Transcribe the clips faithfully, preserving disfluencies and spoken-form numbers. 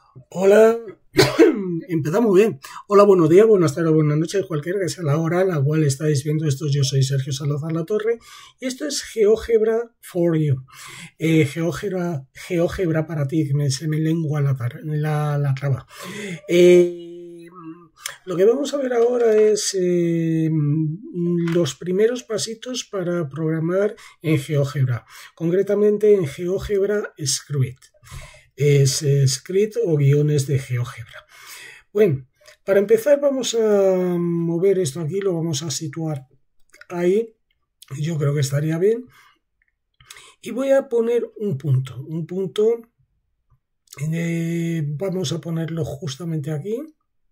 Hola, empezamos bien. Hola, buenos días, buenas tardes, buenas noches, cualquiera que sea la hora a la cual estáis viendo esto. Yo soy Sergio Salazar La Torre y esto es GeoGebra for You. Eh, GeoGebra, GeoGebra para ti, que me, se me lengua la, la, la traba. Eh, lo que vamos a ver ahora es eh, los primeros pasitos para programar en GeoGebra, concretamente en GeoGebra Script. Es script o guiones de GeoGebra. Bueno, para empezar vamos a mover esto aquí, lo vamos a situar ahí, yo creo que estaría bien, y voy a poner un punto, un punto, eh, vamos a ponerlo justamente aquí.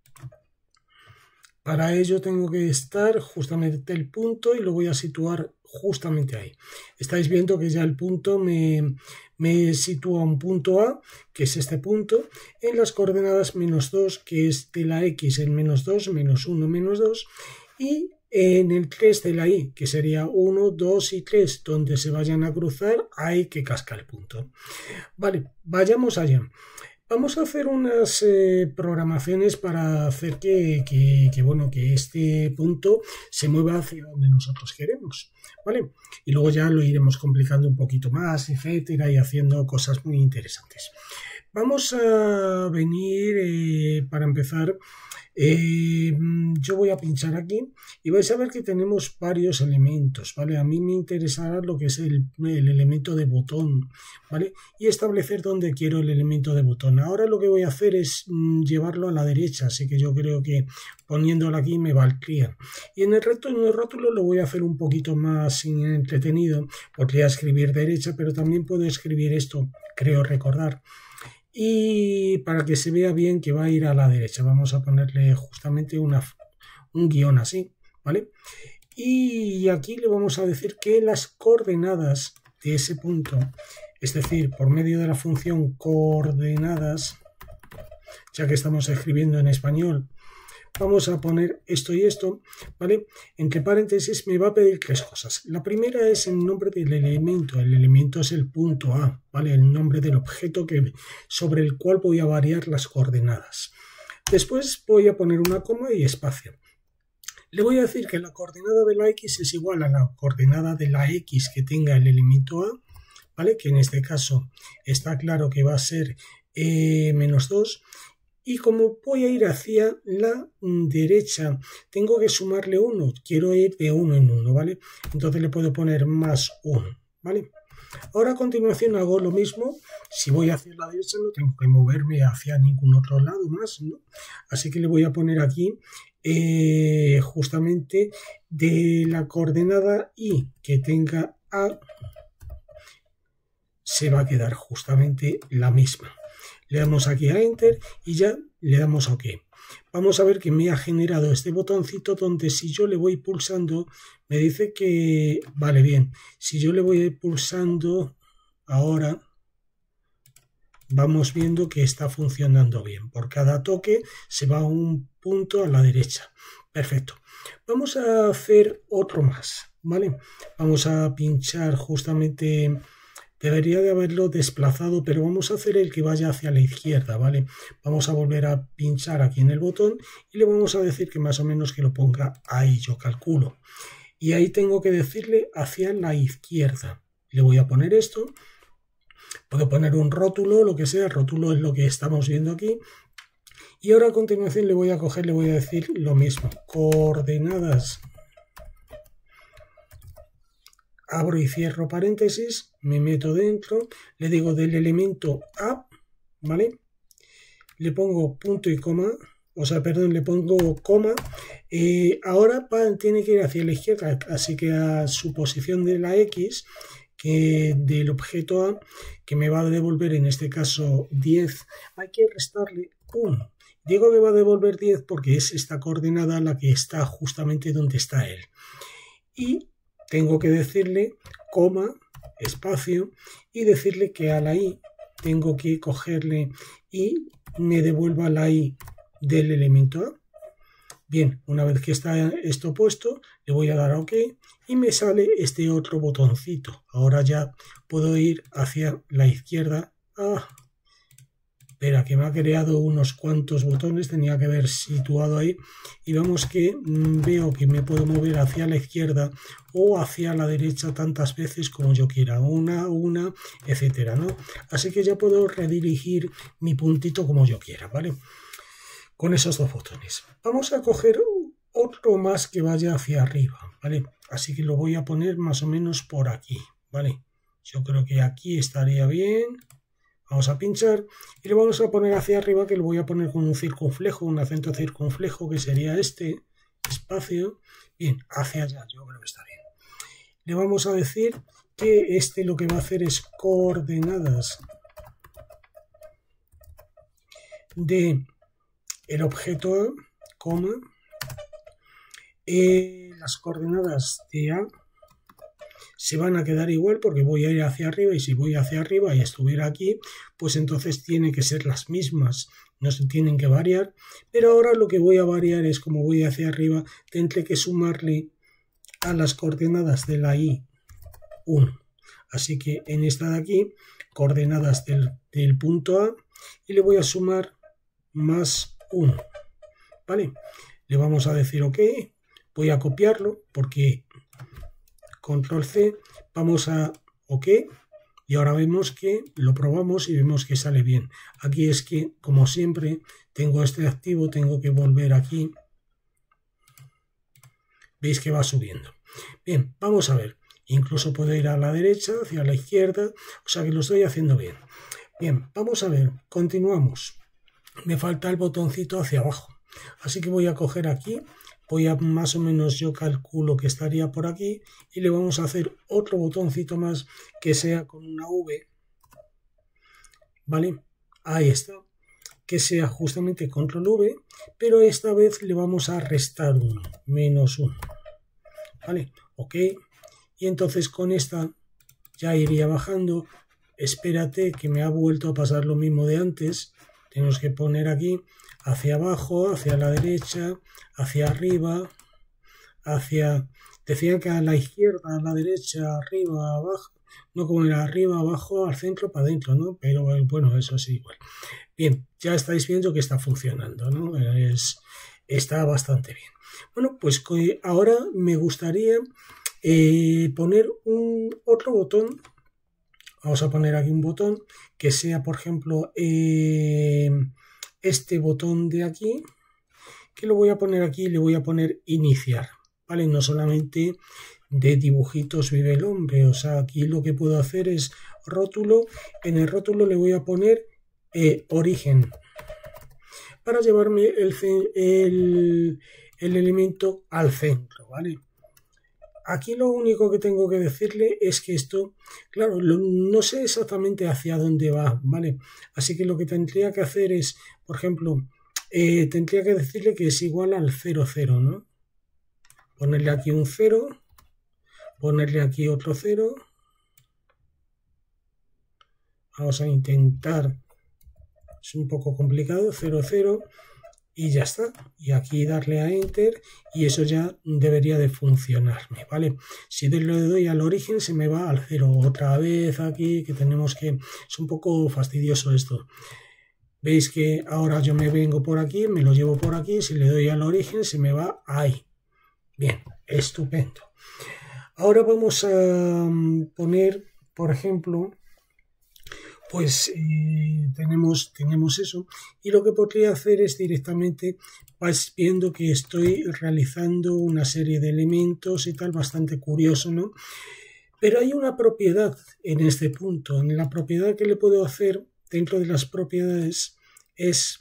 Para ello tengo que estar justamente el punto y lo voy a situar justamente ahí. Estáis viendo que ya el punto me, me sitúa un punto A, que es este punto, en las coordenadas menos dos, que es de la X en menos dos, menos uno, menos dos, y en el tres de la Y, que sería uno, dos y tres, donde se vayan a cruzar, hay que cascar el punto. Vale, vayamos allá. Vamos a hacer unas eh, programaciones para hacer que, que, que, bueno, que este punto se mueva hacia donde nosotros queremos, ¿vale? Y luego ya lo iremos complicando un poquito más, etcétera, y haciendo cosas muy interesantes. Vamos a venir, eh, para empezar, eh, yo voy a pinchar aquí y vais a ver que tenemos varios elementos, ¿vale? A mí me interesará lo que es el, el elemento de botón, ¿vale? Y establecer dónde quiero el elemento de botón. Ahora lo que voy a hacer es mm, llevarlo a la derecha, así que yo creo que poniéndolo aquí me valdría. Y en el, rótulo, en el rótulo lo voy a hacer un poquito más entretenido. Podría escribir derecha, pero también puedo escribir esto, creo recordar. Y para que se vea bien que va a ir a la derecha, vamos a ponerle justamente una, un guión así, ¿vale? Y aquí le vamos a decir que las coordenadas de ese punto, es decir, por medio de la función coordenadas, ya que estamos escribiendo en español, vamos a poner esto y esto, ¿vale? Entre paréntesis me va a pedir tres cosas. La primera es el nombre del elemento. El elemento es el punto A, ¿vale? El nombre del objeto que, sobre el cual voy a variar las coordenadas. Después voy a poner una coma y espacio. Le voy a decir que la coordenada de la X es igual a la coordenada de la X que tenga el elemento A, ¿vale? Que en este caso está claro que va a ser eh, menos dos. Y como voy a ir hacia la derecha, tengo que sumarle uno. Quiero ir de uno en uno, ¿vale? Entonces le puedo poner más uno, ¿vale? Ahora a continuación hago lo mismo. Si voy hacia la derecha no tengo que moverme hacia ningún otro lado más, ¿no? Así que le voy a poner aquí eh, justamente de la coordenada Y que tenga A, se va a quedar justamente la misma. Le damos aquí a Enter y ya le damos a OK. Vamos a ver que me ha generado este botoncito donde si yo le voy pulsando, me dice que vale bien. Si yo le voy pulsando ahora, vamos viendo que está funcionando bien. Por cada toque se va un punto a la derecha. Perfecto. Vamos a hacer otro más, ¿vale? Vamos a pinchar justamente... Debería de haberlo desplazado, pero vamos a hacer el que vaya hacia la izquierda, ¿vale? Vamos a volver a pinchar aquí en el botón y le vamos a decir que más o menos que lo ponga ahí, yo calculo. Y ahí tengo que decirle hacia la izquierda. Le voy a poner esto. Puedo poner un rótulo, lo que sea. El rótulo es lo que estamos viendo aquí. Y ahora a continuación le voy a coger, le voy a decir lo mismo. Coordenadas. Abro y cierro paréntesis, me meto dentro, le digo del elemento A, ¿vale? Le pongo punto y coma, o sea, perdón, le pongo coma. Eh, ahora tiene que ir hacia la izquierda, así que a su posición de la X, que del objeto A, que me va a devolver en este caso diez, hay que restarle uno. Digo que va a devolver diez porque es esta coordenada la que está justamente donde está él. Y tengo que decirle coma, espacio, y decirle que a la Y tengo que cogerle y me devuelva la Y del elemento A. Bien, una vez que está esto puesto, le voy a dar a OK y me sale este otro botoncito. Ahora ya puedo ir hacia la izquierda. Ah, espera, que me ha creado unos cuantos botones, tenía que haber situado ahí, y vemos que mmm, veo que me puedo mover hacia la izquierda o hacia la derecha tantas veces como yo quiera, una, una, etcétera, ¿no? Así que ya puedo redirigir mi puntito como yo quiera, ¿vale? Con esos dos botones. Vamos a coger otro más que vaya hacia arriba, ¿vale? Así que lo voy a poner más o menos por aquí, ¿vale? Yo creo que aquí estaría bien. Vamos a pinchar y lo vamos a poner hacia arriba, que lo voy a poner con un circunflejo, un acento circunflejo, que sería este espacio. Bien, hacia allá, yo creo que está bien. Le vamos a decir que este lo que va a hacer es coordenadas de el objeto A, coma, eh, las coordenadas de A se van a quedar igual porque voy a ir hacia arriba, y si voy hacia arriba y estuviera aquí, pues entonces tienen que ser las mismas, no se tienen que variar, pero ahora lo que voy a variar es, como voy hacia arriba, tendré que sumarle a las coordenadas de la I uno. Así que en esta de aquí, coordenadas del, del punto A, y le voy a sumar más uno, ¿vale? Le vamos a decir OK, voy a copiarlo porque control C, vamos a OK, y ahora vemos que lo probamos y vemos que sale bien. Aquí es que, como siempre, tengo este activo, tengo que volver aquí. Veis que va subiendo. Bien, vamos a ver. Incluso puedo ir a la derecha, hacia la izquierda, o sea que lo estoy haciendo bien. Bien, vamos a ver, continuamos. Me falta el botoncito hacia abajo, así que voy a coger aquí. Voy a más o menos, yo calculo que estaría por aquí, y le vamos a hacer otro botoncito más que sea con una V, ¿vale? Ahí está, que sea justamente control V, pero esta vez le vamos a restar uno, menos uno, ¿vale? OK, y entonces con esta ya iría bajando. Espérate, que me ha vuelto a pasar lo mismo de antes. Tenemos que poner aquí hacia abajo, hacia la derecha, hacia arriba, hacia... Decía que a la izquierda, a la derecha, arriba, abajo, no como era arriba, abajo, al centro, para adentro, ¿no? Pero bueno, eso es igual. Bien, ya estáis viendo que está funcionando, ¿no? Es, está bastante bien. Bueno, pues ahora me gustaría eh, poner un otro botón. Vamos a poner aquí un botón que sea, por ejemplo, eh, este botón de aquí, que lo voy a poner aquí y le voy a poner iniciar, ¿vale? No solamente de dibujitos vive el hombre, o sea, aquí lo que puedo hacer es rótulo. En el rótulo le voy a poner eh, origen, para llevarme el, el, el elemento al centro, ¿vale? Aquí lo único que tengo que decirle es que esto, claro, lo, no sé exactamente hacia dónde va, ¿vale? Así que lo que tendría que hacer es, por ejemplo, eh, tendría que decirle que es igual al cero, cero, ¿no? Ponerle aquí un cero, ponerle aquí otro cero. Vamos a intentar, es un poco complicado, cero, cero. Y ya está, y aquí darle a Enter, y eso ya debería de funcionarme, ¿vale? Si le doy al origen se me va al cero otra vez aquí, que tenemos que... Es un poco fastidioso esto. Veis que ahora yo me vengo por aquí, me lo llevo por aquí, si le doy al origen se me va ahí. Bien, estupendo. Ahora vamos a poner, por ejemplo... Pues eh, tenemos, tenemos eso, y lo que podría hacer es directamente, vais viendo que estoy realizando una serie de elementos y tal, bastante curioso, ¿no? Pero hay una propiedad en este punto. En la propiedad que le puedo hacer dentro de las propiedades es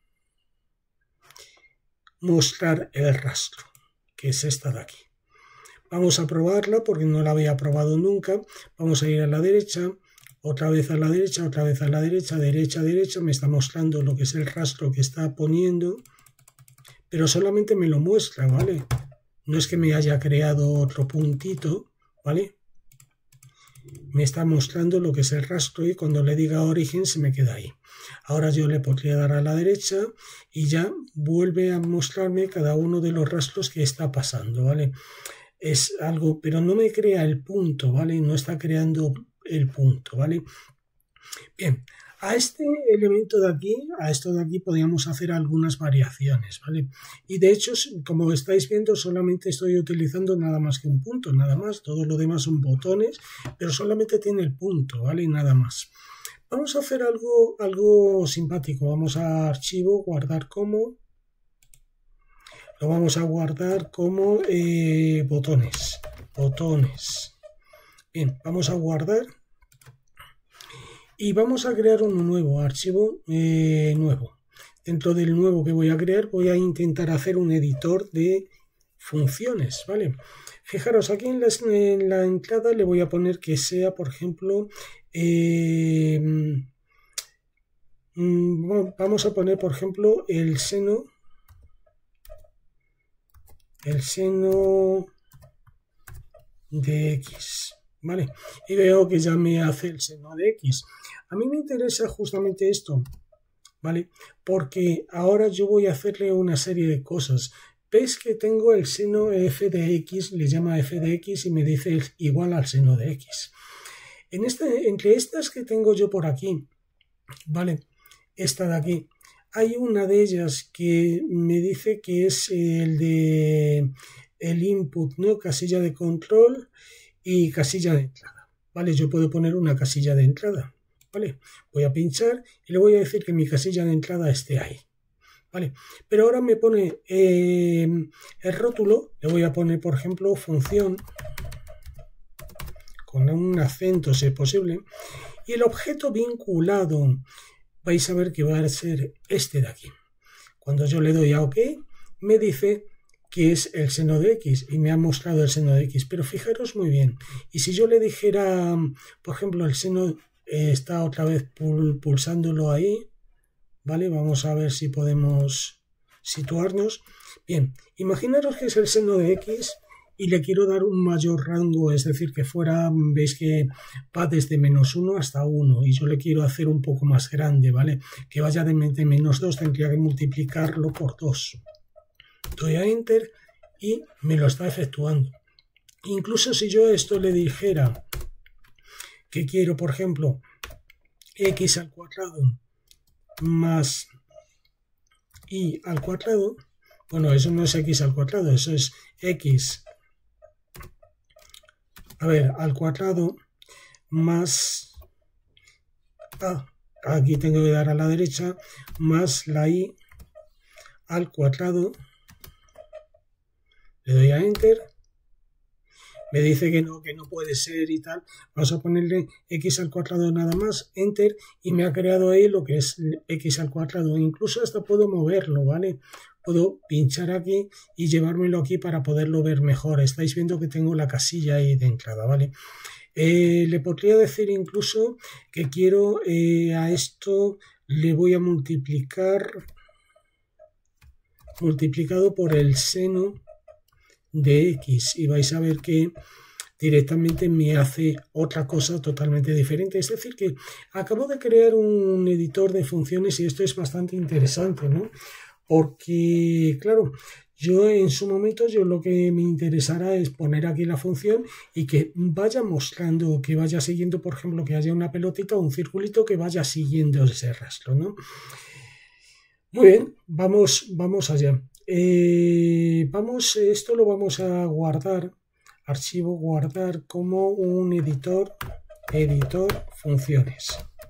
mostrar el rastro, que es esta de aquí. Vamos a probarla porque no la había probado nunca. Vamos a ir a la derecha. Otra vez a la derecha, otra vez a la derecha, derecha, derecha, me está mostrando lo que es el rastro que está poniendo, pero solamente me lo muestra, ¿vale? No es que me haya creado otro puntito, ¿vale? Me está mostrando lo que es el rastro y cuando le diga origen se me queda ahí. Ahora yo le podría dar a la derecha y ya vuelve a mostrarme cada uno de los rastros que está pasando, ¿vale? Es algo, pero no me crea el punto, ¿vale? No está creando el punto, ¿vale? Bien, A este elemento de aquí, a esto de aquí podríamos hacer algunas variaciones, ¿vale? Y de hecho, como estáis viendo, solamente estoy utilizando nada más que un punto, nada más. Todo lo demás son botones, pero solamente tiene el punto, ¿vale? Y nada más. Vamos a hacer algo, algo simpático. Vamos a archivo, guardar como. Lo vamos a guardar como eh, botones. Botones. Bien, vamos a guardar. Y vamos a crear uno nuevo, archivo eh, nuevo. Dentro del nuevo que voy a crear voy a intentar hacer un editor de funciones, ¿vale? Fijaros, aquí en la, en la entrada le voy a poner que sea, por ejemplo, eh, bueno, vamos a poner, por ejemplo, el seno, el seno de X. ¿Vale? Y veo que ya me hace el seno de X. A mí me interesa justamente esto, ¿vale? Porque ahora yo voy a hacerle una serie de cosas. ¿Veis que tengo el seno f de X? Le llama f de X y me dice igual al seno de X. En este, entre estas que tengo yo por aquí, ¿vale? Esta de aquí, hay una de ellas que me dice que es el de el input, ¿no? Casilla de control y casilla de entrada, ¿vale? Yo puedo poner una casilla de entrada, ¿vale? Voy a pinchar y le voy a decir que mi casilla de entrada esté ahí, ¿vale? Pero ahora me pone eh, el rótulo, le voy a poner, por ejemplo, función, con un acento si es posible, y el objeto vinculado, vais a ver que va a ser este de aquí. Cuando yo le doy a OK, me dice que es el seno de X y me ha mostrado el seno de X, pero fijaros muy bien, y si yo le dijera, por ejemplo, el seno eh, está otra vez pul pulsándolo ahí, ¿vale? Vamos a ver si podemos situarnos. Bien, imaginaros que es el seno de X y le quiero dar un mayor rango, es decir, que fuera, veis que va desde menos uno hasta uno y yo le quiero hacer un poco más grande, ¿vale? Que vaya de menos dos, tendría que multiplicarlo por dos. Doy a Enter y me lo está efectuando. Incluso si yo esto le dijera que quiero, por ejemplo, X al cuadrado más Y al cuadrado, bueno, eso no es X al cuadrado, eso es X, a ver, al cuadrado más A, aquí tengo que dar a la derecha, más la Y al cuadrado. Le doy a Enter, me dice que no, que no puede ser y tal. Vamos a ponerle X al cuadrado nada más, Enter, y me ha creado ahí lo que es X al cuadrado. Incluso hasta puedo moverlo, ¿vale? Puedo pinchar aquí y llevármelo aquí para poderlo ver mejor. Estáis viendo que tengo la casilla ahí de entrada, ¿vale? Eh, le podría decir incluso que quiero eh, a esto le voy a multiplicar multiplicado por el seno de X y vais a ver que directamente me hace otra cosa totalmente diferente. Es decir, que acabo de crear un editor de funciones y esto es bastante interesante, ¿no? Porque, claro, yo en su momento yo lo que me interesará es poner aquí la función y que vaya mostrando, que vaya siguiendo, por ejemplo, que haya una pelotita o un circulito que vaya siguiendo ese rastro, ¿no? Muy bien, vamos, vamos allá. Eh, vamos, esto lo vamos a guardar, archivo guardar como un editor, editor funciones.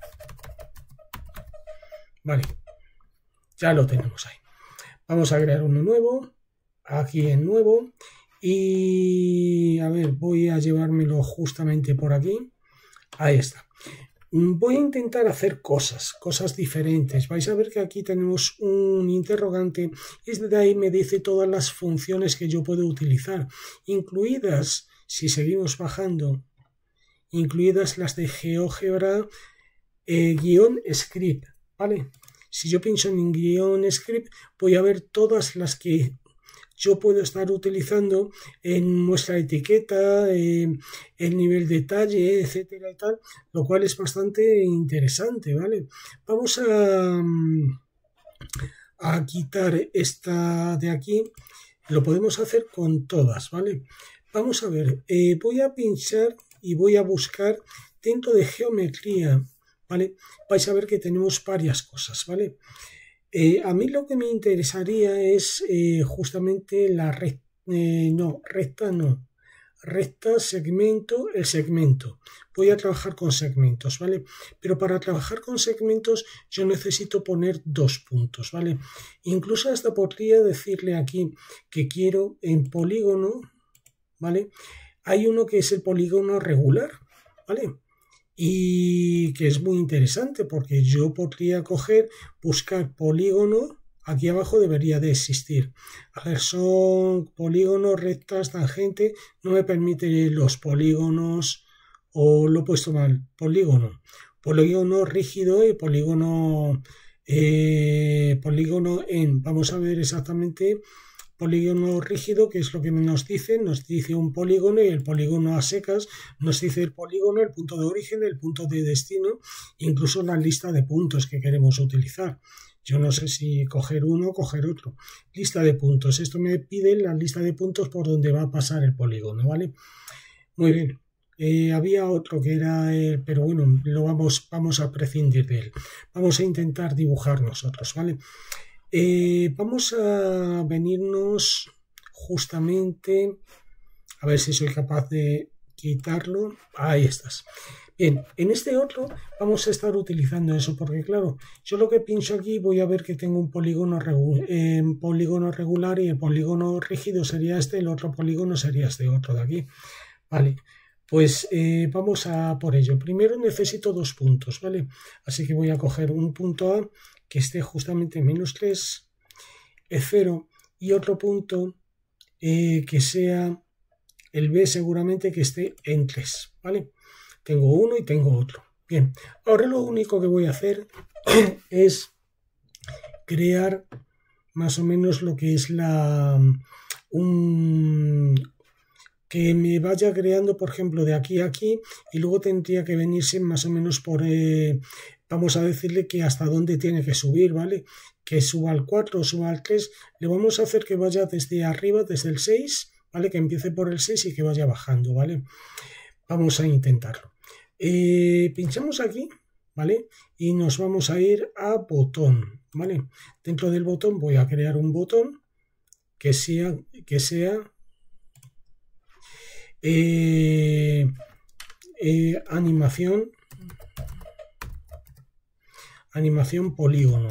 Vale, ya lo tenemos ahí. Vamos a crear uno nuevo, aquí en nuevo, y a ver, voy a llevármelo justamente por aquí. Ahí está. Voy a intentar hacer cosas, cosas diferentes. Vais a ver que aquí tenemos un interrogante y desde ahí me dice todas las funciones que yo puedo utilizar, incluidas, si seguimos bajando, incluidas las de GeoGebra eh, guión script, ¿vale? Si yo pincho en guión script voy a ver todas las que yo puedo estar utilizando en nuestra etiqueta, eh, el nivel de detalle, etcétera y tal, lo cual es bastante interesante, ¿vale? Vamos a, a quitar esta de aquí, lo podemos hacer con todas, ¿vale? Vamos a ver, eh, voy a pinchar y voy a buscar dentro de geometría, ¿vale? Vais a ver que tenemos varias cosas, ¿vale? Eh, a mí lo que me interesaría es eh, justamente la recta, eh, no, recta no, recta, segmento, el segmento. Voy a trabajar con segmentos, ¿vale? Pero para trabajar con segmentos yo necesito poner dos puntos, ¿vale? Incluso hasta podría decirle aquí que quiero en polígono, ¿vale? Hay uno que es el polígono regular, ¿vale? Y que es muy interesante porque yo podría coger, buscar polígono, aquí abajo debería de existir. A ver, son polígonos, rectas, tangente, no me permite los polígonos, o lo he puesto mal, polígono, polígono rígido y polígono, eh, polígono en, vamos a ver exactamente. Polígono rígido, que es lo que nos dice, nos dice un polígono, y el polígono a secas nos dice el polígono, el punto de origen, el punto de destino, incluso la lista de puntos que queremos utilizar. Yo no sé si coger uno o coger otro. Lista de puntos. Esto me pide la lista de puntos por donde va a pasar el polígono, ¿vale? Muy bien. Eh, había otro que era, eh, pero bueno, lo vamos, vamos a prescindir de él. Vamos a intentar dibujar nosotros, ¿vale? Eh, vamos a venirnos justamente, a ver si soy capaz de quitarlo. Ahí estás. Bien, en este otro vamos a estar utilizando eso, porque claro, yo lo que pienso aquí, voy a ver que tengo un polígono, regu eh, polígono regular, y el polígono rígido sería este, el otro polígono sería este otro de aquí. Vale, pues eh, vamos a por ello. Primero necesito dos puntos, ¿vale? Así que voy a coger un punto A que esté justamente en menos tres, E cero, y otro punto eh, que sea el B, seguramente que esté en tres, ¿vale? Tengo uno y tengo otro. Bien, ahora lo único que voy a hacer es crear más o menos lo que es la... un... que me vaya creando, por ejemplo, de aquí a aquí, y luego tendría que venirse más o menos por... Eh, vamos a decirle que hasta dónde tiene que subir, ¿vale? Que suba al cuatro o suba al tres. Le vamos a hacer que vaya desde arriba, desde el seis, ¿vale? Que empiece por el seis y que vaya bajando, ¿vale? Vamos a intentarlo. Eh, pinchamos aquí, ¿vale? Y nos vamos a ir a botón, ¿vale? Dentro del botón voy a crear un botón que sea... Que sea eh, eh, animación... animación polígono,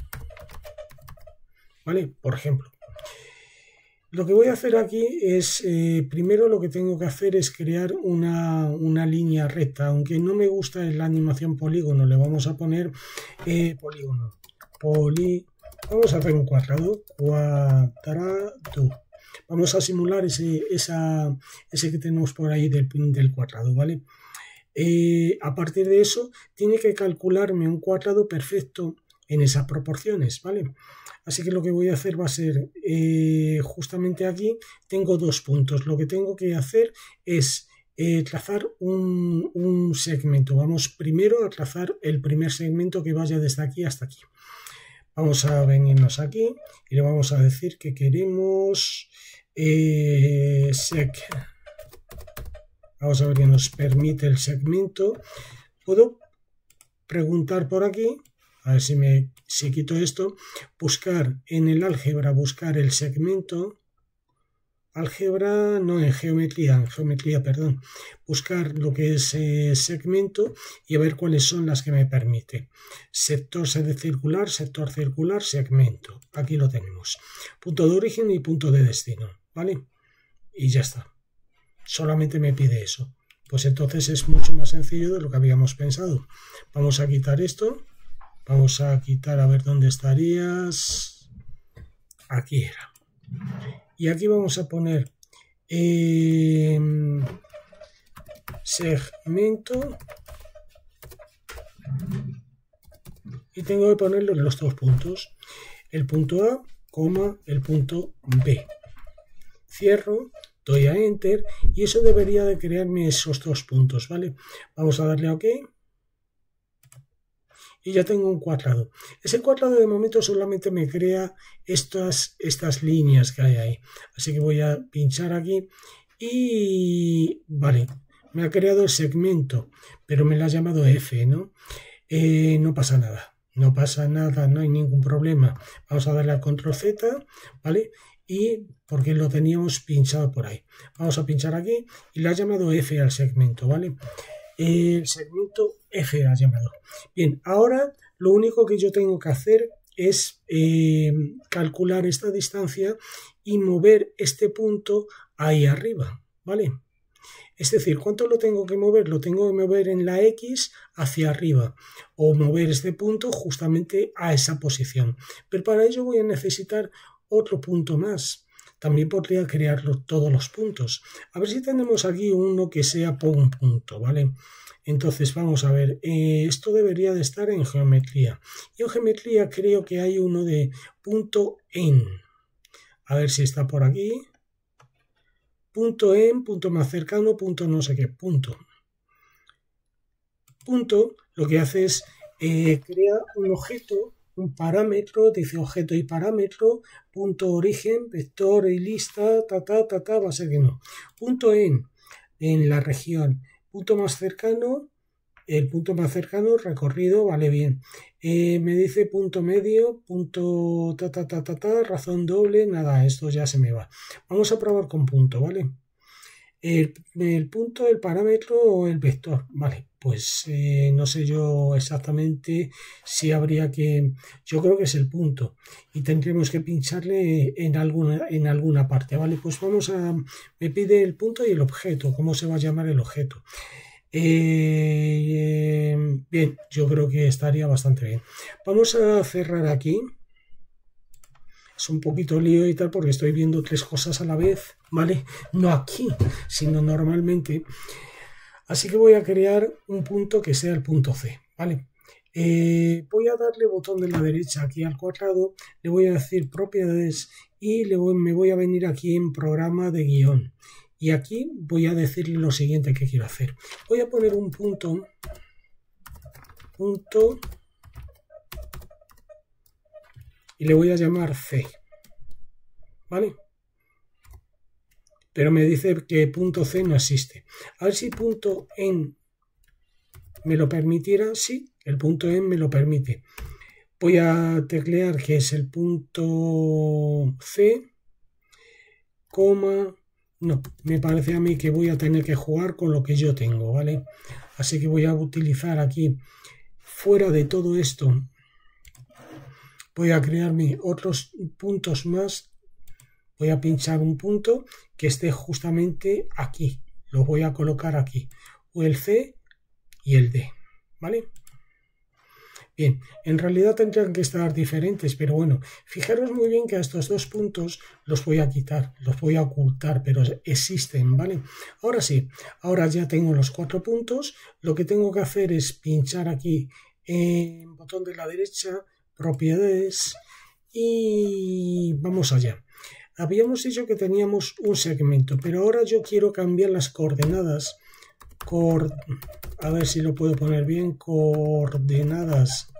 ¿vale? Por ejemplo, lo que voy a hacer aquí es, eh, primero lo que tengo que hacer es crear una, una línea recta, aunque no me gusta la animación polígono, le vamos a poner eh, polígono, poli, vamos a hacer un cuadrado, cuadrado, vamos a simular ese, esa, ese que tenemos por ahí del, del cuadrado, ¿vale? Eh, a partir de eso tiene que calcularme un cuadrado perfecto en esas proporciones, ¿vale? Así que lo que voy a hacer va a ser eh, justamente aquí tengo dos puntos. Lo que tengo que hacer es eh, trazar un, un segmento. Vamos primero a trazar el primer segmento que vaya desde aquí hasta aquí. Vamos a venirnos aquí y le vamos a decir que queremos eh, seg. Vamos a ver qué nos permite el segmento. Puedo preguntar por aquí, a ver si me si quito esto, buscar en el álgebra, buscar el segmento, álgebra, no en geometría, en geometría, perdón, buscar lo que es eh, segmento y a ver cuáles son las que me permite. Sector circular, sector circular, segmento. Aquí lo tenemos. Punto de origen y punto de destino, ¿vale? Y ya está. Solamente me pide eso. Pues entonces es mucho más sencillo de lo que habíamos pensado. Vamos a quitar esto. Vamos a quitar, a ver dónde estarías. Aquí era. Y aquí vamos a poner eh, segmento. Y tengo que ponerlo en los dos puntos. El punto A, coma, el punto B. Cierro. Doy a Enter y eso debería de crearme esos dos puntos, ¿vale? Vamos a darle a OK y ya tengo un cuadrado. Ese cuadrado de momento solamente me crea estas, estas líneas que hay ahí. Así que voy a pinchar aquí y... vale, me ha creado el segmento, pero me lo ha llamado F, ¿no? eh, no pasa nada, no pasa nada, no hay ningún problema. Vamos a darle al control Z, ¿vale? Y porque lo teníamos pinchado por ahí. Vamos a pinchar aquí y le ha llamado F al segmento, ¿vale? El segmento F ha llamado. Bien, ahora lo único que yo tengo que hacer es eh, calcular esta distancia y mover este punto ahí arriba, ¿vale? Es decir, ¿cuánto lo tengo que mover? Lo tengo que mover en la X hacia arriba o mover este punto justamente a esa posición. Pero para ello voy a necesitar otro punto más. También podría crear todos los puntos. A ver si tenemos aquí uno que sea por un punto, ¿vale? Entonces vamos a ver, eh, esto debería de estar en geometría. Y en geometría creo que hay uno de punto en. A ver si está por aquí. Punto en, punto más cercano, punto no sé qué, punto. Punto lo que hace es eh, crear un objeto, un parámetro, dice objeto y parámetro, punto origen, vector y lista, ta, ta, ta, ta, va a ser que no. Punto en, en la región. Punto más cercano, el punto más cercano, recorrido, vale bien. Eh, me dice punto medio, punto ta, ta, ta, ta, ta, razón doble, nada, esto ya se me va. Vamos a probar con punto, ¿vale? El, el punto, el parámetro o el vector, vale, pues eh, no sé yo exactamente si habría que, yo creo que es el punto y tendremos que pincharle en alguna, en alguna parte, vale, pues vamos a, me pide el punto y el objeto, cómo se va a llamar el objeto. Eh, bien, yo creo que estaría bastante bien. Vamos a cerrar aquí. Es un poquito lío y tal porque estoy viendo tres cosas a la vez, ¿vale? No aquí, sino normalmente. Así que voy a crear un punto que sea el punto C, ¿vale? Eh, voy a darle botón de la derecha aquí al cuadrado, le voy a decir propiedades y le voy, me voy a venir aquí en programa de guión. Y aquí voy a decirle lo siguiente que quiero hacer. Voy a poner un punto, punto, y le voy a llamar C, ¿vale? Pero me dice que punto C no existe. A ver si punto en me lo permitiera. Sí, el punto en me lo permite. Voy a teclear que es el punto C, coma, no, me parece a mí que voy a tener que jugar con lo que yo tengo, ¿vale? Así que voy a utilizar aquí, fuera de todo esto, voy a crearme otros puntos más. Voy a pinchar un punto que esté justamente aquí. Lo voy a colocar aquí. O el C y el D. ¿Vale? Bien, en realidad tendrían que estar diferentes, pero bueno, fijaros muy bien que a estos dos puntos los voy a quitar, los voy a ocultar, pero existen, ¿vale? Ahora sí, ahora ya tengo los cuatro puntos. Lo que tengo que hacer es pinchar aquí en el botón de la derecha, propiedades, y vamos allá. Habíamos dicho que teníamos un segmento, pero ahora yo quiero cambiar las coordenadas. Cor... A ver si lo puedo poner bien. Coordenadas.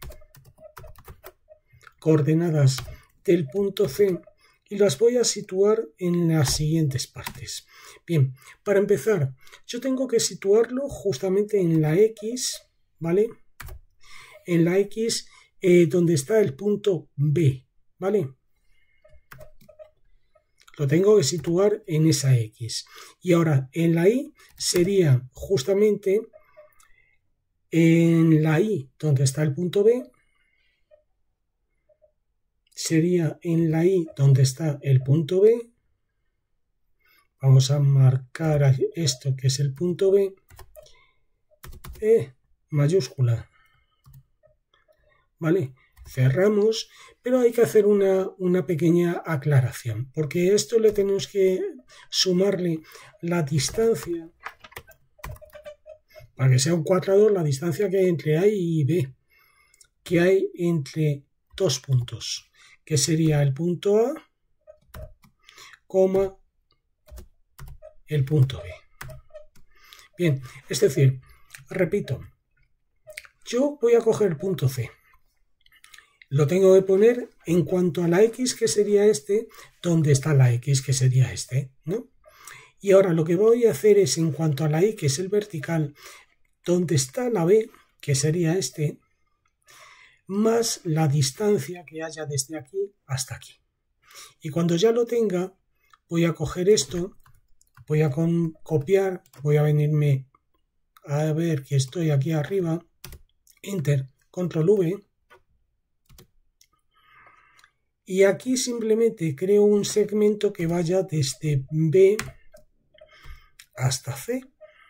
Coordenadas del punto C y las voy a situar en las siguientes partes. Bien, para empezar, yo tengo que situarlo justamente en la X, ¿vale? En la X eh, donde está el punto B, ¿vale? Lo tengo que situar en esa X. Y ahora en la Y sería justamente en la Y donde está el punto B. Sería en la Y donde está el punto B. Vamos a marcar esto que es el punto B. E mayúscula. ¿Vale? Cerramos, pero hay que hacer una, una pequeña aclaración, porque esto le tenemos que sumarle la distancia, para que sea un cuadrado, la distancia que hay entre A y B, que hay entre dos puntos, que sería el punto A, coma, el punto B. Bien, es decir, repito, yo voy a coger el punto C. Lo tengo que poner en cuanto a la X, que sería este, donde está la X, que sería este, ¿no? Y ahora lo que voy a hacer es, en cuanto a la Y, que es el vertical, donde está la B, que sería este, más la distancia que haya desde aquí hasta aquí. Y cuando ya lo tenga, voy a coger esto, voy a copiar, voy a venirme a ver que estoy aquí arriba, Enter, Control V, y aquí simplemente creo un segmento que vaya desde B hasta C.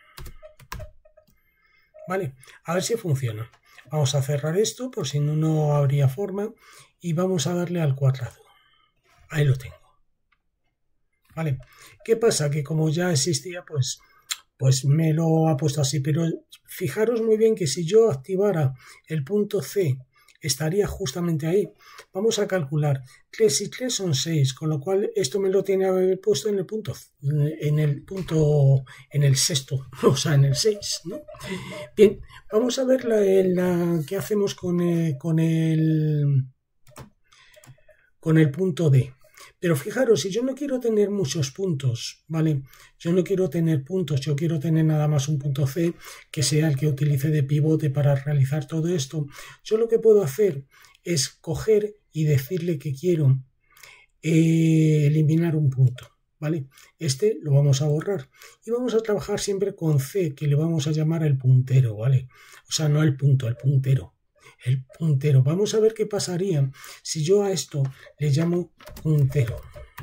Vale, a ver si funciona. Vamos a cerrar esto, por si no, no habría forma, y vamos a darle al cuadrado. Ahí lo tengo. Vale, ¿qué pasa? Que como ya existía, pues, pues me lo ha puesto así, pero fijaros muy bien que si yo activara el punto C, estaría justamente ahí. Vamos a calcular. tres y tres son seis, con lo cual esto me lo tiene que haber puesto en el punto, en el punto, en el sexto, o sea, en el seis, ¿no? Bien, vamos a ver la, la qué hacemos con el, con el, con el punto D. Pero fijaros, si yo no quiero tener muchos puntos, ¿vale? Yo no quiero tener puntos, yo quiero tener nada más un punto C, que sea el que utilice de pivote para realizar todo esto. Yo lo que puedo hacer es coger y decirle que quiero eh, eliminar un punto, ¿vale? Este lo vamos a borrar. Y vamos a trabajar siempre con C, que le vamos a llamar el puntero, ¿vale? O sea, no el punto, el puntero. El puntero. Vamos a ver qué pasaría si yo a esto le llamo puntero.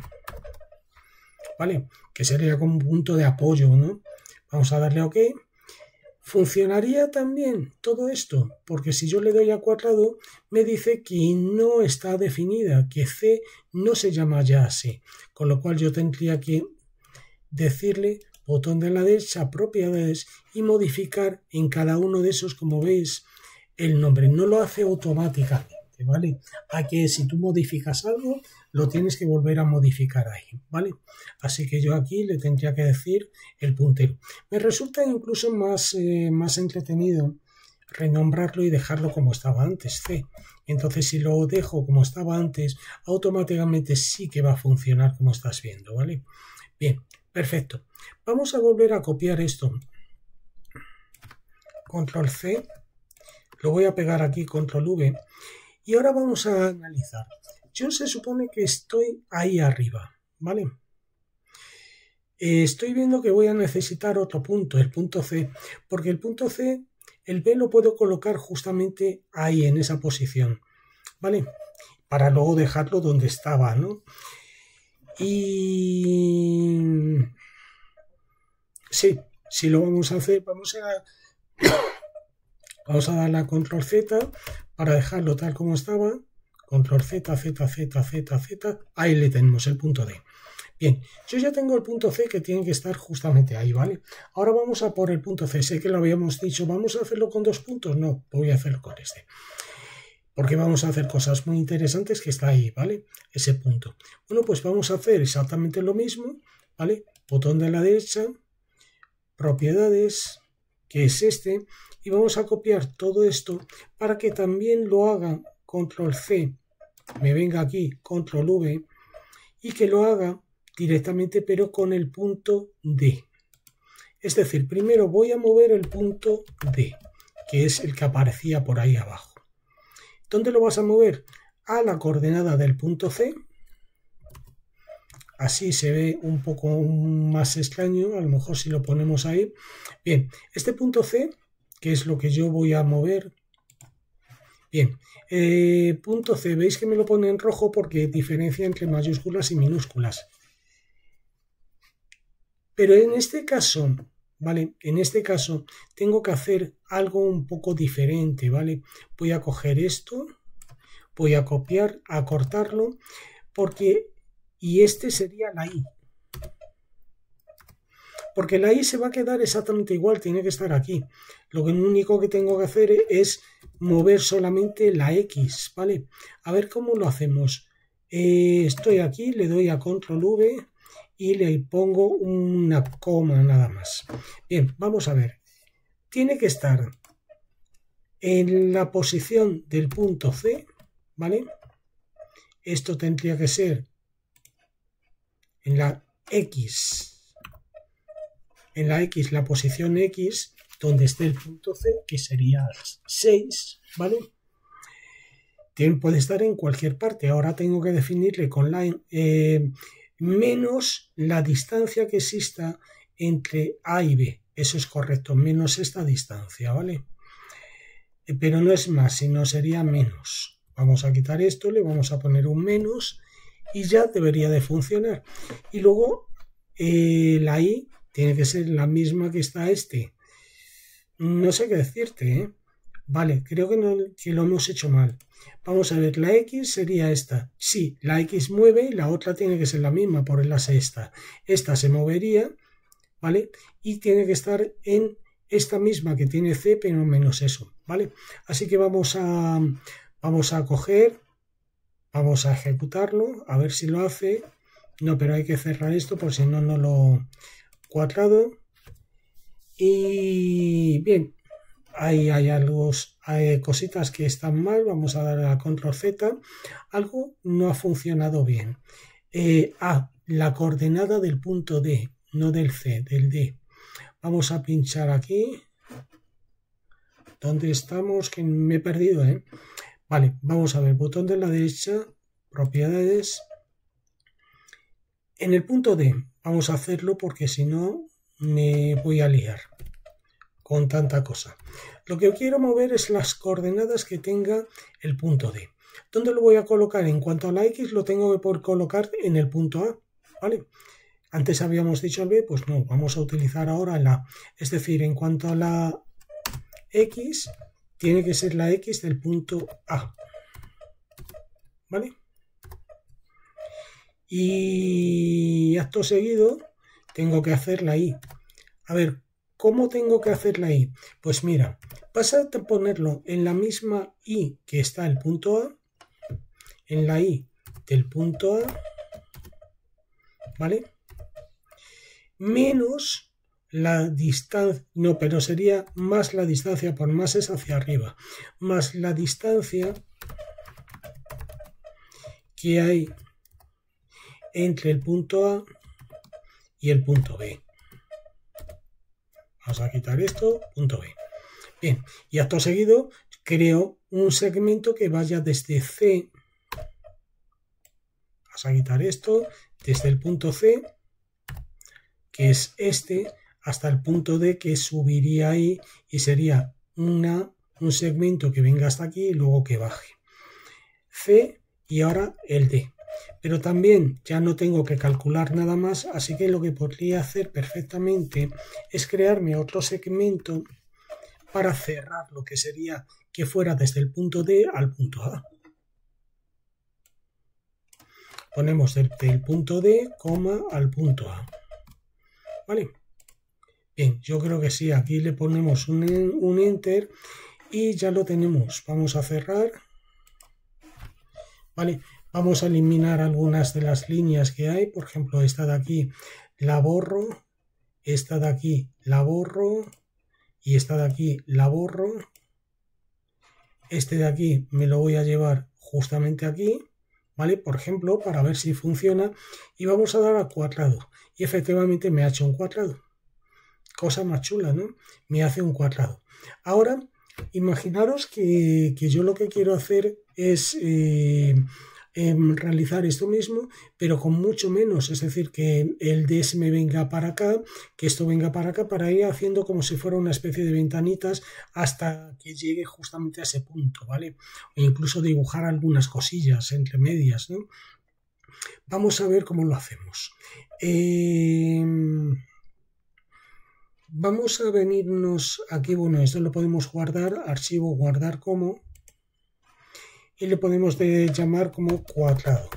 ¿Vale? Que sería como un punto de apoyo, ¿no? Vamos a darle a OK. Funcionaría también todo esto, porque si yo le doy a cuadrado, me dice que no está definida, que C no se llama ya así. Con lo cual yo tendría que decirle botón de la derecha, propiedades, y modificar en cada uno de esos, como veis, el nombre. No lo hace automáticamente, ¿vale? A que si tú modificas algo, lo tienes que volver a modificar ahí, ¿vale? Así que yo aquí le tendría que decir el puntero. Me resulta incluso más, eh, más entretenido renombrarlo y dejarlo como estaba antes, C. Entonces, si lo dejo como estaba antes, automáticamente sí que va a funcionar como estás viendo, ¿vale? Bien, perfecto. Vamos a volver a copiar esto. Control C. Lo voy a pegar aquí, Control V, y ahora vamos a analizar. Yo se supone que estoy ahí arriba, ¿vale? Eh, estoy viendo que voy a necesitar otro punto, el punto C, porque el punto C, el B lo puedo colocar justamente ahí, en esa posición, ¿vale? Para luego dejarlo donde estaba, ¿no? Y... sí, sí lo vamos a hacer, vamos a... Vamos a darle a Control Z para dejarlo tal como estaba. Control Z, Z, Z, Z, Z. Ahí le tenemos el punto D. Bien, yo ya tengo el punto C que tiene que estar justamente ahí, ¿vale? Ahora vamos a por el punto C. Sé que lo habíamos dicho, ¿vamos a hacerlo con dos puntos? No, voy a hacerlo con este. Porque vamos a hacer cosas muy interesantes que está ahí, ¿vale? Ese punto. Bueno, pues vamos a hacer exactamente lo mismo, ¿vale? Botón de la derecha, propiedades, que es este. Y vamos a copiar todo esto para que también lo haga Control C, me venga aquí Control V y que lo haga directamente pero con el punto D. Es decir, primero voy a mover el punto D, que es el que aparecía por ahí abajo. ¿Dónde lo vas a mover? A la coordenada del punto C. Así se ve un poco más extraño, a lo mejor si lo ponemos ahí. Bien, este punto C, que es lo que yo voy a mover. Bien, eh, punto C, veis que me lo pone en rojo porque diferencia entre mayúsculas y minúsculas. Pero en este caso, ¿vale? En este caso tengo que hacer algo un poco diferente, ¿vale? Voy a coger esto, voy a copiar, a cortarlo, porque, y este sería la I. Porque la I se va a quedar exactamente igual, tiene que estar aquí. Lo único que tengo que hacer es mover solamente la X, ¿vale? A ver cómo lo hacemos. Eh, estoy aquí, le doy a Control V y le pongo una coma nada más. Bien, vamos a ver. Tiene que estar en la posición del punto C, ¿vale? Esto tendría que ser en la X. En la X, la posición X, donde esté el punto C, que sería seis, ¿vale? Puede estar en cualquier parte. Ahora tengo que definirle con line eh, menos la distancia que exista entre A y B. Eso es correcto, menos esta distancia, ¿vale? Eh, pero no es más, sino sería menos. Vamos a quitar esto, le vamos a poner un menos y ya debería de funcionar. Y luego eh, la I tiene que ser la misma que está este. No sé qué decirte, ¿eh? Vale, creo que, no, que lo hemos hecho mal. Vamos a ver, la X sería esta. Sí, la X mueve y la otra tiene que ser la misma, por el asa esta. Esta se movería, ¿vale? Y tiene que estar en esta misma que tiene C, pero menos eso, ¿vale? Así que vamos a, vamos a coger, vamos a ejecutarlo, a ver si lo hace. No, pero hay que cerrar esto por si no, no lo... Cuadrado. Y bien. Ahí hay algo, hay cositas que están mal, vamos a dar a control Z, algo no ha funcionado bien. Eh, A, la coordenada del punto D, no del C, del D. Vamos a pinchar aquí. ¿Dónde estamos? Que me he perdido, ¿eh? Vale, vamos a ver, botón de la derecha, propiedades. En el punto D, vamos a hacerlo porque si no me voy a liar con tanta cosa. Lo que quiero mover es las coordenadas que tenga el punto D. ¿Dónde lo voy a colocar? En cuanto a la X lo tengo que poder colocar en el punto A, ¿vale? Antes habíamos dicho el B, pues no, vamos a utilizar ahora la A. Es decir, en cuanto a la X, tiene que ser la X del punto A, ¿vale? Y acto seguido tengo que hacer la Y. A ver, ¿cómo tengo que hacer la I? Pues mira, vas a ponerlo en la misma I que está el punto A, en la I del punto A, ¿vale? Menos la distancia, no, pero sería más la distancia, por más es hacia arriba, más la distancia que hay entre el punto A y el punto B. Vamos a quitar esto, punto B. Bien, y acto seguido creo un segmento que vaya desde C. Vamos a quitar esto, desde el punto C, que es este, hasta el punto D, que subiría ahí y sería una, un segmento que venga hasta aquí y luego que baje. C y ahora el D. Pero también ya no tengo que calcular nada más, así que lo que podría hacer perfectamente es crearme otro segmento para cerrar lo que sería que fuera desde el punto D al punto A. Ponemos desde el punto D, coma, al punto A. ¿Vale? Bien, yo creo que sí, aquí le ponemos un, un enter y ya lo tenemos. Vamos a cerrar. ¿Vale? Vamos a eliminar algunas de las líneas que hay, por ejemplo, esta de aquí la borro, esta de aquí la borro y esta de aquí la borro. Este de aquí me lo voy a llevar justamente aquí, ¿vale? Por ejemplo, para ver si funciona y vamos a dar a cuadrado y efectivamente me ha hecho un cuadrado. Cosa más chula, ¿no? Me hace un cuadrado. Ahora, imaginaros que, que yo lo que quiero hacer es... Eh, realizar esto mismo pero con mucho menos, es decir, que el D S me venga para acá, que esto venga para acá, para ir haciendo como si fuera una especie de ventanitas hasta que llegue justamente a ese punto, ¿vale? O incluso dibujar algunas cosillas entre medias, ¿no? Vamos a ver cómo lo hacemos. Eh... Vamos a venirnos aquí, bueno, esto lo podemos guardar, archivo, guardar como, y le podemos de llamar como cuadrado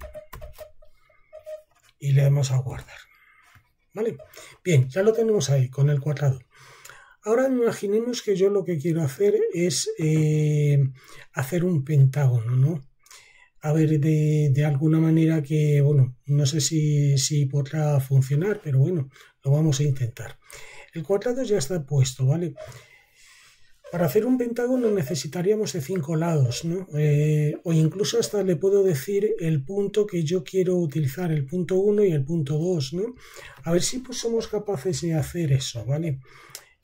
y le damos a guardar, ¿vale? Bien, ya lo tenemos ahí con el cuadrado. Ahora imaginemos que yo lo que quiero hacer es eh, hacer un pentágono, ¿no? A ver, de, de alguna manera que, bueno, no sé si, si podrá funcionar, pero bueno, lo vamos a intentar. El cuadrado ya está puesto, ¿vale? Para hacer un pentágono necesitaríamos de cinco lados, ¿no? Eh, o incluso hasta le puedo decir el punto que yo quiero utilizar, el punto uno y el punto dos, ¿no? A ver si pues somos capaces de hacer eso, ¿vale?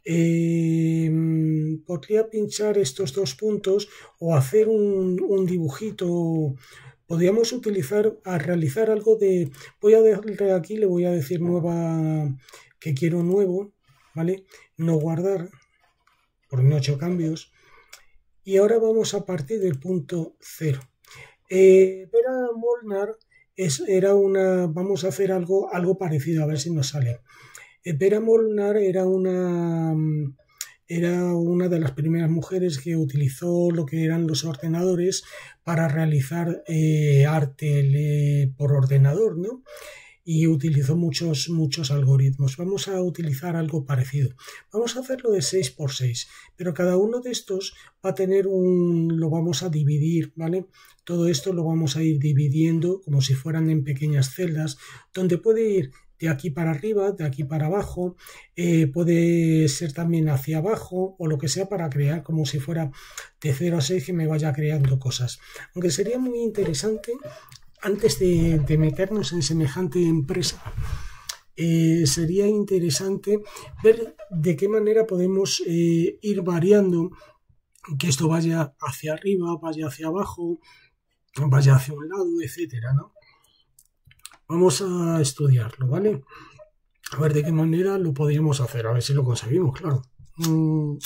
Eh, podría pinchar estos dos puntos o hacer un, un dibujito. Podríamos utilizar a realizar algo de... Voy a darle aquí, le voy a decir nueva, que quiero nuevo, ¿vale? No guardar, porque no he hecho cambios. Y ahora vamos a partir del punto cero. Eh, Vera Molnar es, era una... Vamos a hacer algo, algo parecido, a ver si nos sale. Eh, Vera Molnar era una... Era una de las primeras mujeres que utilizó lo que eran los ordenadores para realizar eh, arte eh, por ordenador, ¿no? Y utilizó muchos, muchos algoritmos. Vamos a utilizar algo parecido. Vamos a hacerlo de seis por seis, pero cada uno de estos va a tener un... lo vamos a dividir, ¿vale? Todo esto lo vamos a ir dividiendo como si fueran en pequeñas celdas, donde puede ir de aquí para arriba, de aquí para abajo, eh, puede ser también hacia abajo o lo que sea para crear como si fuera de cero a seis que me vaya creando cosas. Aunque sería muy interesante, antes de, de meternos en semejante empresa, eh, sería interesante ver de qué manera podemos eh, ir variando, que esto vaya hacia arriba, vaya hacia abajo, vaya hacia un lado, etcétera, ¿no? Vamos a estudiarlo, ¿vale? A ver de qué manera lo podríamos hacer, a ver si lo conseguimos, claro. Mm.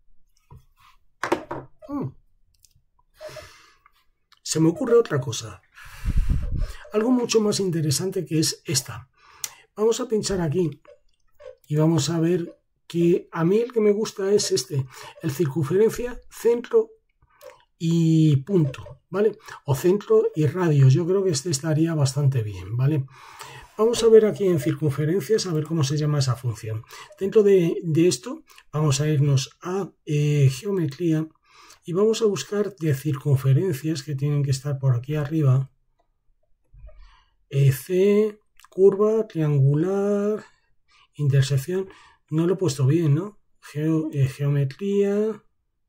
Mm. Se me ocurre otra cosa. Algo mucho más interesante que es esta. Vamos a pinchar aquí y vamos a ver que a mí el que me gusta es este, el circunferencia, centro y punto, ¿vale? O centro y radio. Yo creo que este estaría bastante bien, ¿vale? Vamos a ver aquí en circunferencias, a ver cómo se llama esa función. Dentro de, de esto vamos a irnos a eh, geometría y vamos a buscar de circunferencias que tienen que estar por aquí arriba. E C, curva, triangular, intersección. No lo he puesto bien, ¿no? Geo, eh, geometría...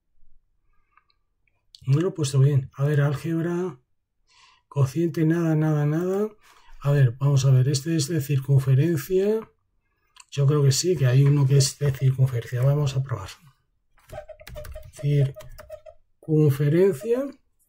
No lo he puesto bien. A ver, álgebra, cociente, nada, nada, nada. A ver, vamos a ver, este es de circunferencia. Yo creo que sí, que hay uno que es de circunferencia. Vamos a probar. Circunferencia.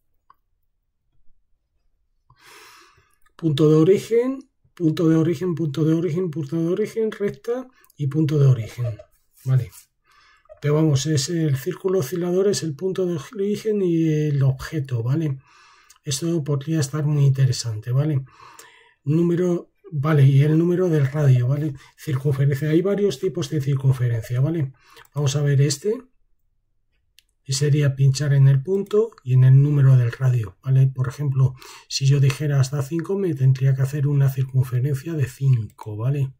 Punto de origen, punto de origen, punto de origen, punto de origen, recta y punto de origen. Vale. Pero vamos, es el círculo oscilador, es el punto de origen y el objeto, ¿vale? Esto podría estar muy interesante, ¿vale? Número, vale, y el número del radio, ¿vale? Circunferencia, hay varios tipos de circunferencia, ¿vale? Vamos a ver este, y sería pinchar en el punto y en el número del radio, ¿vale? Por ejemplo, si yo dijera hasta cinco, me tendría que hacer una circunferencia de cinco, ¿vale?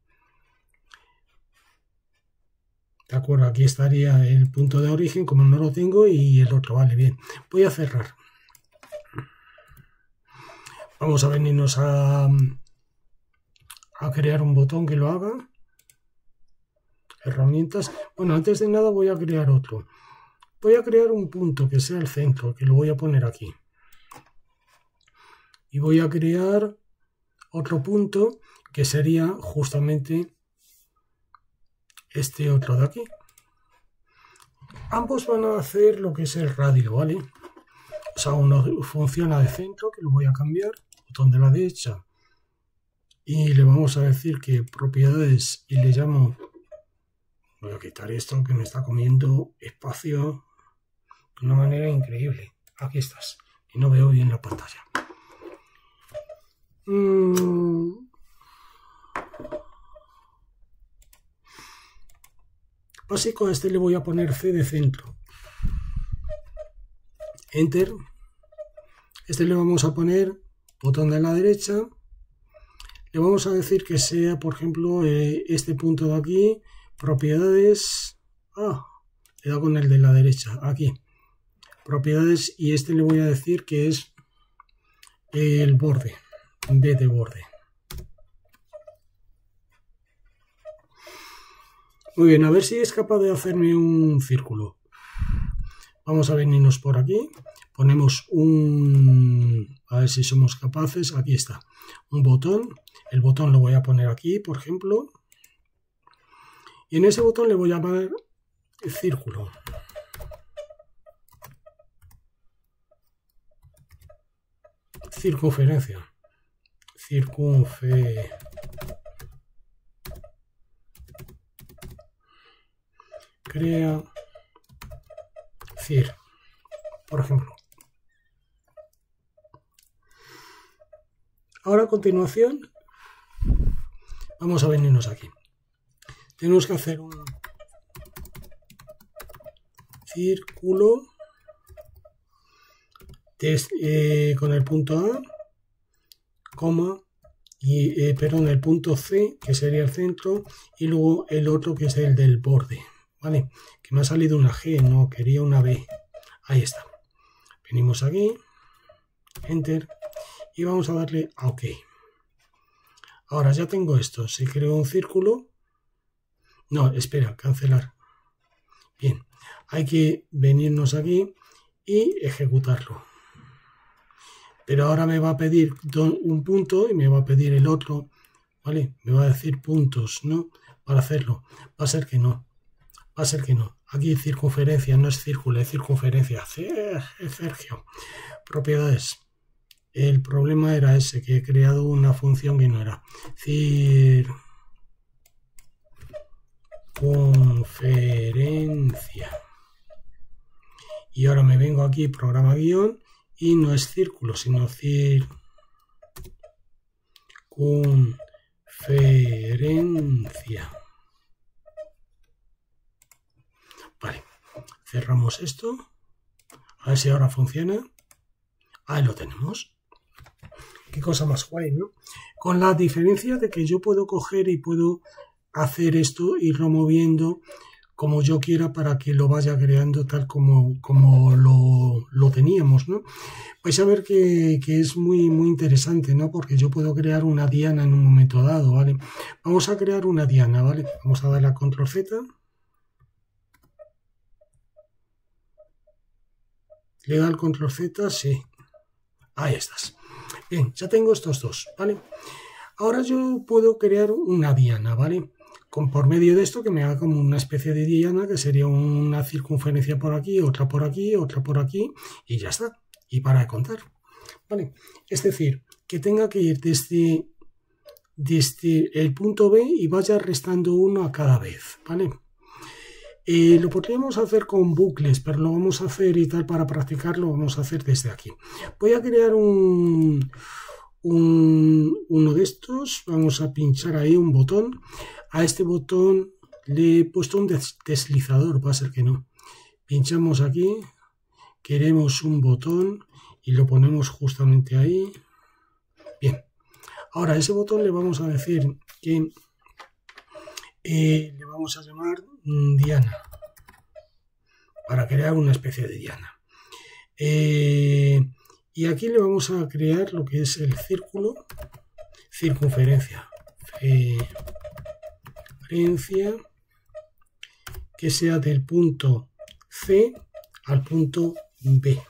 De acuerdo, aquí estaría el punto de origen, como no lo tengo, y el otro, vale, bien. Voy a cerrar. Vamos a venirnos a, a crear un botón que lo haga. Herramientas. Bueno, antes de nada voy a crear otro. Voy a crear un punto que sea el centro, que lo voy a poner aquí. Y voy a crear otro punto que sería justamente este otro de aquí. Ambos van a hacer lo que es el radio, ¿vale? O sea, uno funciona de centro, que lo voy a cambiar, botón de la derecha, y le vamos a decir que propiedades, y le llamo, voy a quitar esto que me está comiendo espacio de una manera increíble. Aquí estás, y no veo bien la pantalla. Mm. Básico, a este le voy a poner C de centro. Enter. Este le vamos a poner botón de la derecha. Le vamos a decir que sea, por ejemplo, eh, este punto de aquí, propiedades. Ah, le da con el de la derecha, aquí. Propiedades, y este le voy a decir que es el borde, B de borde. Muy bien, a ver si es capaz de hacerme un círculo. Vamos a venirnos por aquí. Ponemos un... A ver si somos capaces. Aquí está. Un botón. El botón lo voy a poner aquí, por ejemplo. Y en ese botón le voy a poner círculo. Circunferencia. Circunfe. Crea. Cir. Por ejemplo. Ahora a continuación vamos a venirnos aquí. Tenemos que hacer un círculo des, eh, con el punto A, coma, y, eh, perdón, el punto C, que sería el centro, y luego el otro que es el del borde, ¿vale? Que me ha salido una G, no, quería una B. Ahí está. Venimos aquí, Enter, y vamos a darle a OK. Ahora ya tengo esto, se creó un círculo. No, espera, cancelar. Bien, hay que venirnos aquí y ejecutarlo. Pero ahora me va a pedir un punto y me va a pedir el otro, ¿vale? Me va a decir puntos, ¿no? Para hacerlo. Va a ser que no. Va a ser que no. Aquí circunferencia, no es círculo, es circunferencia. Sergio. Propiedades. El problema era ese, que he creado una función que no era. Circunferencia. Y ahora me vengo aquí, programa guión, y no es círculo, sino circunferencia. Vale, cerramos esto. A ver si ahora funciona. Ahí lo tenemos. Qué cosa más guay, ¿no? Con la diferencia de que yo puedo coger y puedo hacer esto, irlo moviendo como yo quiera para que lo vaya creando tal como, como lo, lo teníamos, ¿no? Vais a ver que, que es muy, muy interesante, ¿no? Porque yo puedo crear una diana en un momento dado, ¿vale? Vamos a crear una diana, ¿vale? Vamos a darle a control Z. ¿Le da el control Z? Sí. Ahí estás. Bien, ya tengo estos dos, ¿vale? Ahora yo puedo crear una diana, ¿vale? Con, por medio de esto que me haga como una especie de diana, que sería una circunferencia por aquí, otra por aquí, otra por aquí, y ya está. Y para de contar, ¿vale? Es decir, que tenga que ir desde, desde el punto B y vaya restando uno a cada vez, ¿vale? Eh, lo podríamos hacer con bucles, pero lo vamos a hacer y tal para practicarlo, vamos a hacer desde aquí. Voy a crear un, un, uno de estos, vamos a pinchar ahí un botón. A este botón le he puesto un des deslizador, va a ser que no. Pinchamos aquí, queremos un botón y lo ponemos justamente ahí. Bien, ahora a ese botón le vamos a decir que Eh, le vamos a llamar diana para crear una especie de diana. Eh, y aquí le vamos a crear lo que es el círculo, circunferencia, circunferencia que sea del punto C al punto B.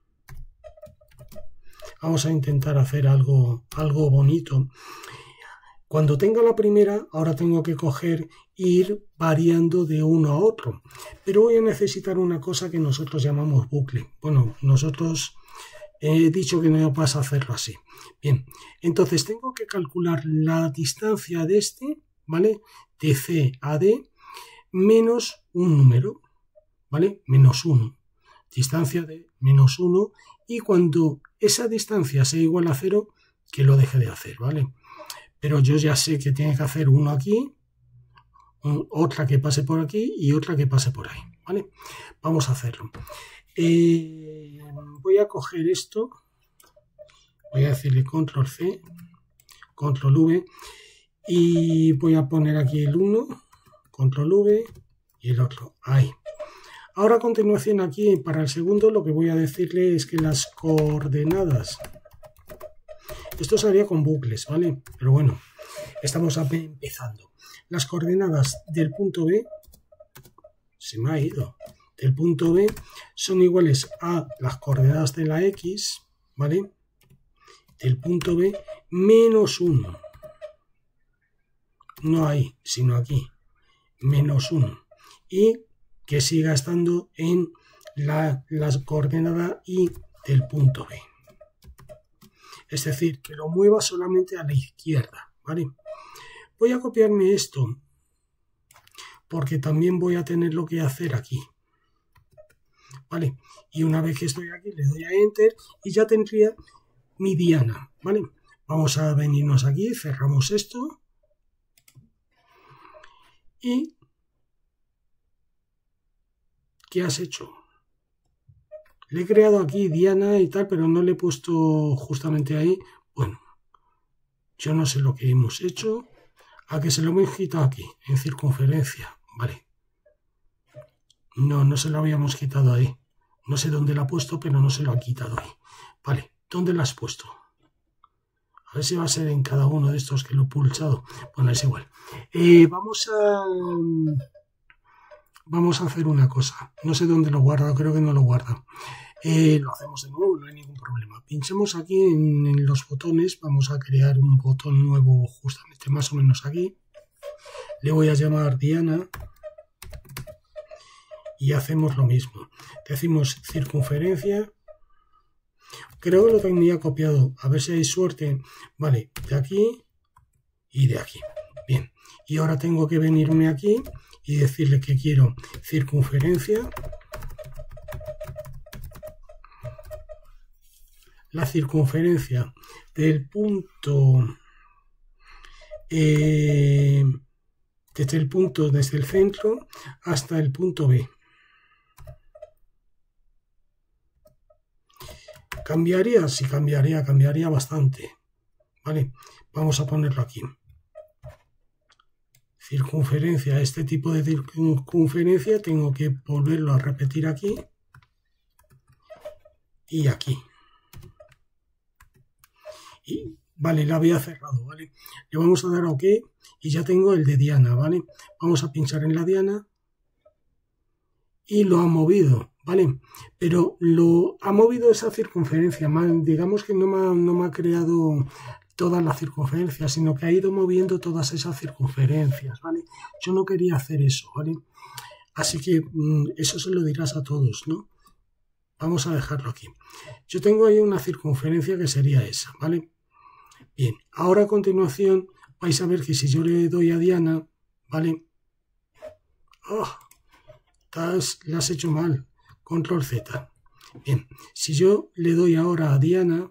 Vamos a intentar hacer algo, algo bonito. Cuando tenga la primera, ahora tengo que coger e ir variando de uno a otro. Pero voy a necesitar una cosa que nosotros llamamos bucle. Bueno, nosotros he dicho que no vas a hacerlo así. Bien, entonces tengo que calcular la distancia de este, ¿vale? De C a D menos un número, ¿vale? Menos uno. Distancia de menos uno. Y cuando esa distancia sea igual a cero, que lo deje de hacer, ¿vale? Pero yo ya sé que tiene que hacer uno aquí, otra que pase por aquí y otra que pase por ahí, ¿vale? Vamos a hacerlo. Eh, voy a coger esto, voy a decirle control C, control V y voy a poner aquí el uno, control V y el otro, ahí. Ahora a continuación aquí para el segundo lo que voy a decirle es que las coordenadas, esto se haría con bucles, ¿vale? Pero bueno, estamos empezando. Las coordenadas del punto B, se me ha ido, del punto B son iguales a las coordenadas de la X, ¿vale? Del punto B menos uno. No ahí, sino aquí, menos uno. Y que siga estando en la, la coordenada I del punto B. Es decir, que lo mueva solamente a la izquierda, ¿vale? Voy a copiarme esto, porque también voy a tener lo que hacer aquí, ¿vale? Y una vez que estoy aquí, le doy a Enter y ya tendría mi diana, ¿vale? Vamos a venirnos aquí, cerramos esto y ¿qué has hecho? Le he creado aquí diana y tal, pero no le he puesto justamente ahí. Bueno, yo no sé lo que hemos hecho. A que se lo hemos quitado aquí, en circunferencia, vale. No, no se lo habíamos quitado ahí. No sé dónde lo ha puesto, pero no se lo ha quitado ahí. Vale, ¿dónde lo has puesto? A ver si va a ser en cada uno de estos que lo he pulsado. Bueno, es igual. Eh, vamos a... Vamos a hacer una cosa. No sé dónde lo guarda, creo que no lo guarda. Eh, lo hacemos de nuevo, no hay ningún problema. Pinchemos aquí en, en los botones. Vamos a crear un botón nuevo justamente más o menos aquí. Le voy a llamar diana. Y hacemos lo mismo. Decimos circunferencia. Creo que lo tenía copiado. A ver si hay suerte. Vale, de aquí y de aquí. Bien. Y ahora tengo que venirme aquí y decirle que quiero circunferencia. La circunferencia del punto eh, desde el punto, desde el centro hasta el punto B. ¿Cambiaría? Sí, cambiaría, cambiaría bastante. Vale, vamos a ponerlo aquí. Circunferencia, este tipo de circunferencia tengo que volverlo a repetir aquí y aquí. Y vale, la había cerrado, ¿vale? Le vamos a dar a OK y ya tengo el de diana, ¿vale? Vamos a pinchar en la diana y lo ha movido, ¿vale? Pero lo ha movido esa circunferencia, digamos que no me ha, no me ha creado toda la circunferencia, sino que ha ido moviendo todas esas circunferencias, ¿vale? Yo no quería hacer eso, ¿vale? Así que mmm, eso se lo dirás a todos, ¿no? Vamos a dejarlo aquí. Yo tengo ahí una circunferencia que sería esa, ¿vale? Bien, ahora a continuación vais a ver que si yo le doy a diana, ¿vale? ¡Oh! Estás, la has hecho mal. Control Z. Bien, si yo le doy ahora a diana,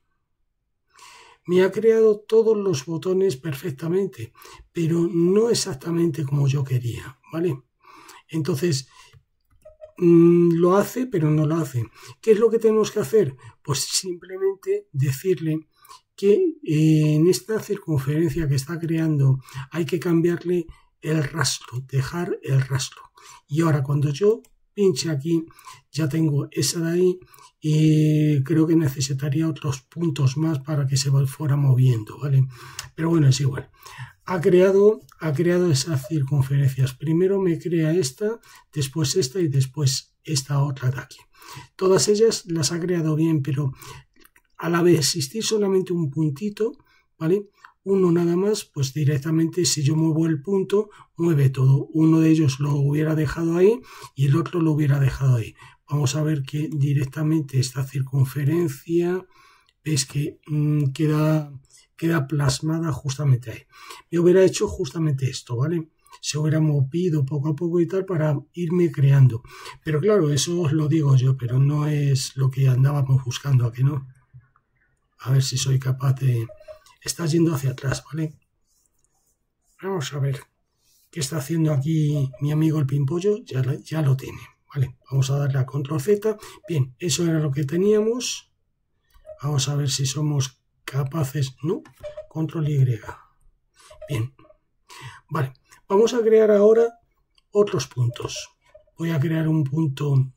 me ha creado todos los botones perfectamente, pero no exactamente como yo quería, ¿vale? Entonces, mmm, lo hace, pero no lo hace. ¿Qué es lo que tenemos que hacer? Pues simplemente decirle que eh, en esta circunferencia que está creando hay que cambiarle el rastro, dejar el rastro. Y ahora cuando yo pinche aquí, ya tengo esa de ahí y creo que necesitaría otros puntos más para que se fuera moviendo, ¿vale? Pero bueno, es igual. Ha creado, ha creado esas circunferencias. Primero me crea esta, después esta y después esta otra de aquí. Todas ellas las ha creado bien, pero al haber existir solamente un puntito, ¿vale? Uno nada más, pues directamente si yo muevo el punto, mueve todo. Uno de ellos lo hubiera dejado ahí y el otro lo hubiera dejado ahí. Vamos a ver que directamente esta circunferencia, veis que mmm, queda, queda plasmada justamente ahí. Me hubiera hecho justamente esto, ¿vale? Se hubiera movido poco a poco y tal para irme creando. Pero claro, eso os lo digo yo, pero no es lo que andábamos buscando aquí, ¿no? A ver si soy capaz de... Está yendo hacia atrás, ¿vale? Vamos a ver qué está haciendo aquí mi amigo el Pimpollo. Ya, ya lo tiene, ¿vale? Vamos a darle a Control Z. Bien, eso era lo que teníamos. Vamos a ver si somos capaces... No, Control Y. Bien, vale. Vamos a crear ahora otros puntos. Voy a crear un punto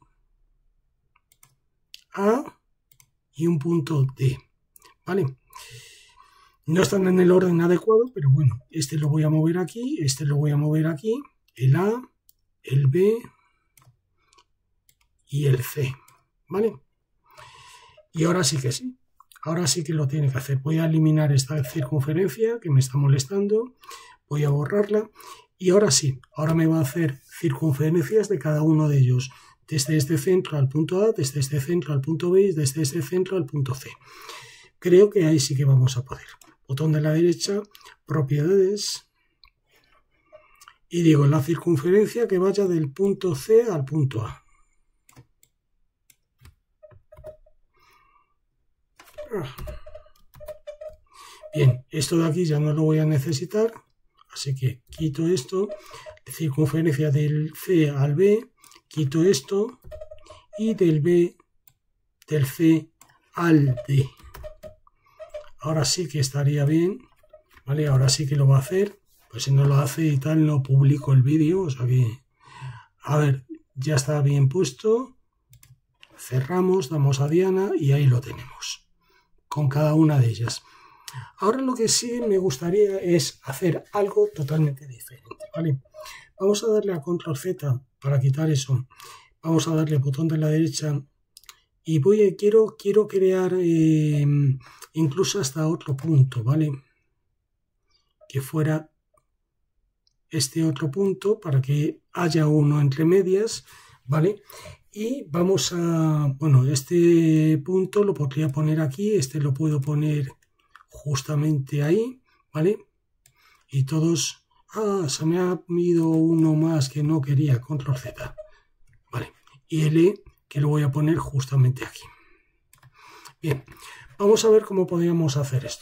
A y un punto D, ¿vale? No están en el orden adecuado, pero bueno, este lo voy a mover aquí, este lo voy a mover aquí, el A, el B y el C, ¿vale? Y ahora sí que sí. ahora sí que lo tiene que hacer. Voy a eliminar esta circunferencia que me está molestando, voy a borrarla y ahora sí, ahora me va a hacer circunferencias de cada uno de ellos, desde este centro al punto A, desde este centro al punto B y desde este centro al punto C. Creo que ahí sí que vamos a poder. Botón de la derecha, propiedades, y digo la circunferencia que vaya del punto C al punto A. Bien, esto de aquí ya no lo voy a necesitar, así que quito esto, circunferencia del C al B, quito esto, y del B, del C al D. Ahora sí que estaría bien, ¿vale? Ahora sí que lo va a hacer, pues si no lo hace y tal, no publico el vídeo, o sea que, a ver, ya está bien puesto, cerramos, damos a Diana y ahí lo tenemos, con cada una de ellas. Ahora lo que sí me gustaría es hacer algo totalmente diferente, ¿vale? Vamos a darle a control Z para quitar eso, vamos a darle botón de la derecha y voy a, quiero, quiero crear eh, incluso hasta otro punto, ¿vale? Que fuera este otro punto para que haya uno entre medias, ¿vale? Y vamos a, bueno, este punto lo podría poner aquí, este lo puedo poner justamente ahí, ¿vale? Y todos, ah, se me ha ido uno más que no quería, control Z, ¿vale? Y el E que lo voy a poner justamente aquí. Bien, vamos a ver cómo podríamos hacer esto.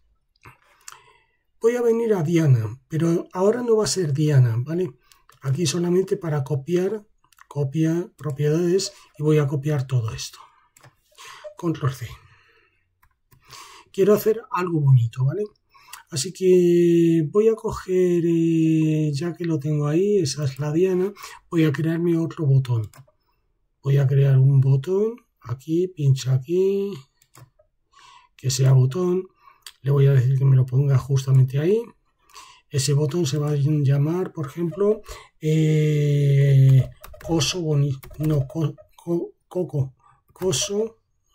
Voy a venir a Diana, pero ahora no va a ser Diana, ¿vale? Aquí solamente para copiar, copia propiedades y voy a copiar todo esto. Control C. Quiero hacer algo bonito, ¿vale? Así que voy a coger, eh, ya que lo tengo ahí, esa es la Diana, voy a crearme otro botón. Voy a crear un botón, aquí, pincha aquí, que sea botón. Le voy a decir que me lo ponga justamente ahí. Ese botón se va a llamar, por ejemplo, eh, coso bonito, no, co, co, coco, coso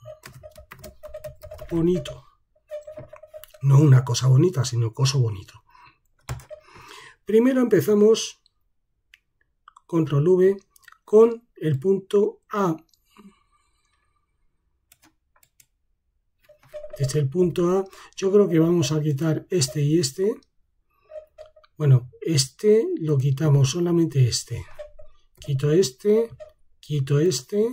bonito. No una cosa bonita, sino coso bonito. Primero empezamos, control V, con el punto A. Desde el punto A, yo creo que vamos a quitar este y este. Bueno, este lo quitamos, solamente este. Quito este, quito este.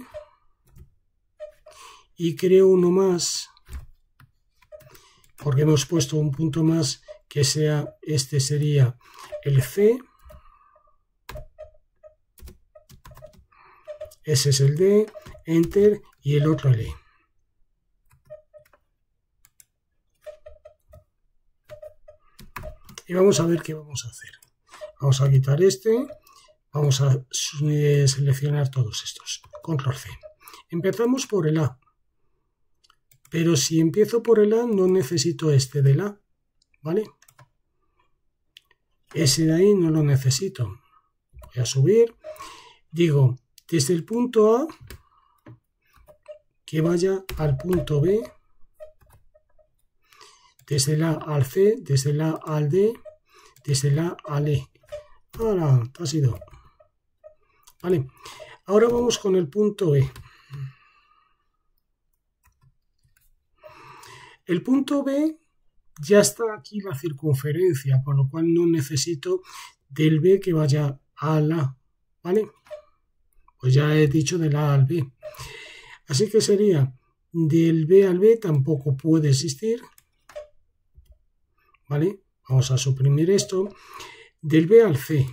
Y creo uno más, porque hemos puesto un punto más que sea, este sería el C. Ese es el D, Enter, y el otro el E. Y vamos a ver qué vamos a hacer. Vamos a quitar este, vamos a seleccionar todos estos. Control C. Empezamos por el A. Pero si empiezo por el A, no necesito este del A, ¿vale? Ese de ahí no lo necesito. Voy a subir. Digo, desde el punto A, que vaya al punto B. Desde el A al C, desde el A al D, desde el A al E. Ahora, ha sido. Vale. Ahora vamos con el punto E. El punto B ya está aquí la circunferencia, con lo cual no necesito del B que vaya al A, ¿vale? Pues ya he dicho del A al B. Así que sería del B al B, tampoco puede existir, ¿vale? Vamos a suprimir esto. Del B al C.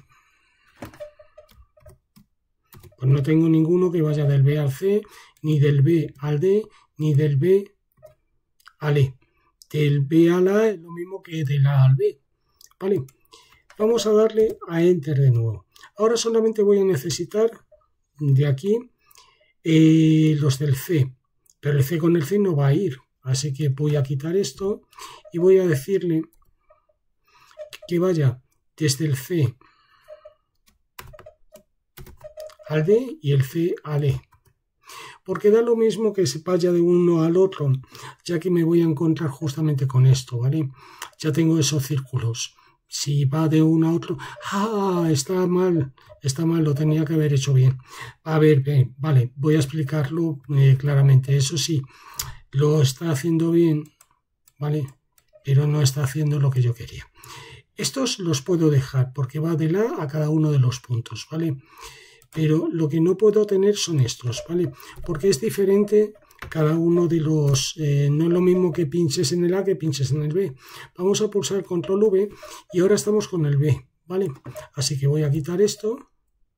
Pues no tengo ninguno que vaya del B al C, ni del B al D, ni del B al E. Del B al A es lo mismo que del A al B, ¿vale? Vamos a darle a Enter de nuevo. Ahora solamente voy a necesitar de aquí eh, los del C, pero el C con el C no va a ir, así que voy a quitar esto y voy a decirle que vaya desde el C al D y el C al E. porque da lo mismo que se vaya de uno al otro, ya que me voy a encontrar justamente con esto, ¿vale? Ya tengo esos círculos. Si va de uno a otro, ¡ah! Está mal, está mal, lo tenía que haber hecho bien. A ver, bien, vale, voy a explicarlo eh, claramente. Eso sí, lo está haciendo bien, ¿vale? Pero no está haciendo lo que yo quería. Estos los puedo dejar porque va de la a cada uno de los puntos, ¿vale? Pero lo que no puedo tener son estos, ¿vale? Porque es diferente cada uno de los... Eh, no es lo mismo que pinches en el A que pinches en el B. Vamos a pulsar control V y ahora estamos con el B, ¿vale? Así que voy a quitar esto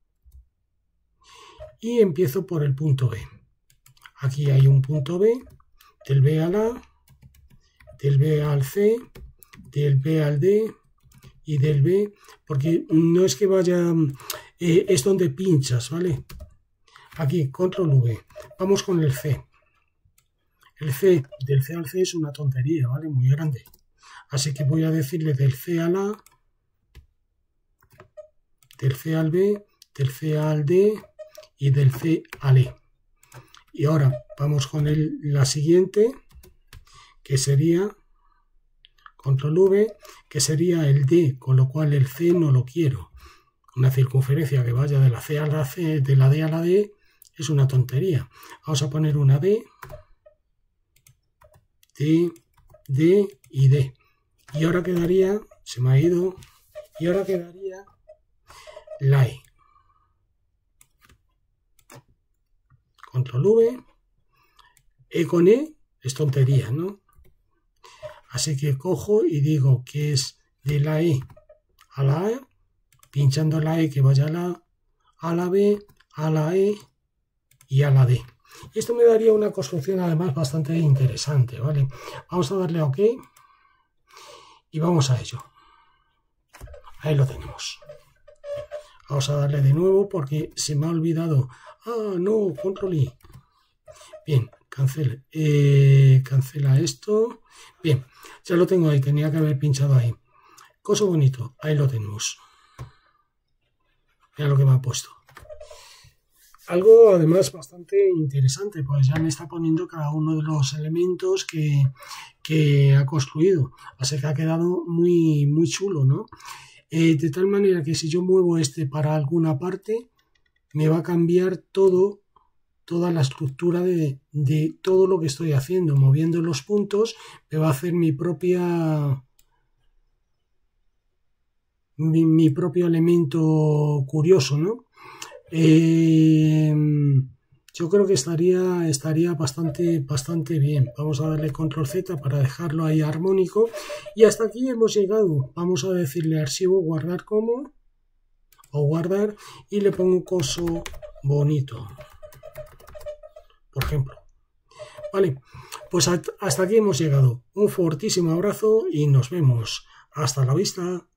y empiezo por el punto B. Aquí hay un punto B, del B al A, del B al C, del B al D y del B, porque no es que vaya, eh, es donde pinchas, ¿vale? Aquí, control V. Vamos con el C. El C, del C al C es una tontería, ¿vale? Muy grande. Así que voy a decirle del C al A, del C al B, del C al D y del C al E. Y ahora vamos con el, la siguiente, que sería control V, que sería el D, con lo cual el C no lo quiero. Una circunferencia que vaya de la C a la C, de la D a la D, es una tontería. Vamos a poner una D, D, D y D. Y ahora quedaría, se me ha ido, y ahora quedaría la E. Control V, E con E es tontería, ¿no? Así que cojo y digo que es de la E a la A, pinchando la E que vaya a la, a la B, a la E y a la D. Y esto me daría una construcción además bastante interesante, ¿vale? Vamos a darle a OK y vamos a ello. Ahí lo tenemos. Vamos a darle de nuevo porque se me ha olvidado. Ah, no, control I. Bien, cancela, eh, cancela esto. Bien, ya lo tengo ahí, tenía que haber pinchado ahí. Coso bonito, ahí lo tenemos. Mira lo que me ha puesto. Algo además bastante interesante, pues ya me está poniendo cada uno de los elementos que, que ha construido. Así que ha quedado muy, muy chulo, ¿no? Eh, de tal manera que si yo muevo este para alguna parte, me va a cambiar todo, toda la estructura de, de todo lo que estoy haciendo. Moviendo los puntos, me va a hacer mi propia... Mi, mi propio elemento curioso, ¿no? Eh, yo creo que estaría, estaría bastante, bastante bien. Vamos a darle control Z para dejarlo ahí armónico. Y hasta aquí hemos llegado. Vamos a decirle archivo, guardar como, o guardar, y le pongo un coso bonito, por ejemplo. Vale, pues hasta aquí hemos llegado. Un fortísimo abrazo y nos vemos. Hasta la vista.